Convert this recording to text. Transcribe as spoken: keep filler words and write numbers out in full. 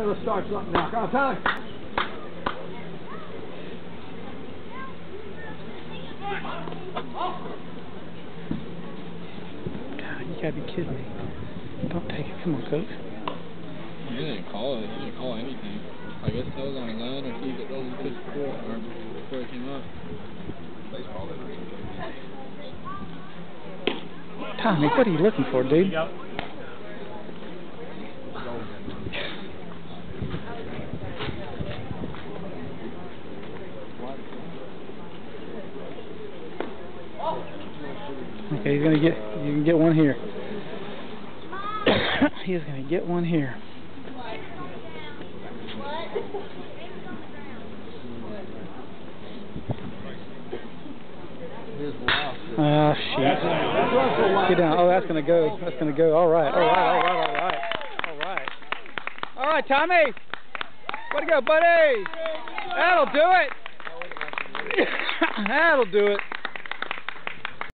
let's start something now. Come on, Tyler. God, you gotta be kidding me. Don't take it. Come on, coach. You didn't call it. You didn't call anything. I guess that was on the line or he got on the pitch before, or before it came up. Baseball. Tommy, what are you looking for, dude? Okay, he's gonna get. You can get one here. He's gonna get one here. Ah, uh, shit. Get down. Oh, that's gonna go. That's gonna go. All right. All right. All right. All right. All right. All right, Tommy. Way to go, buddy. That'll do it. That'll do it.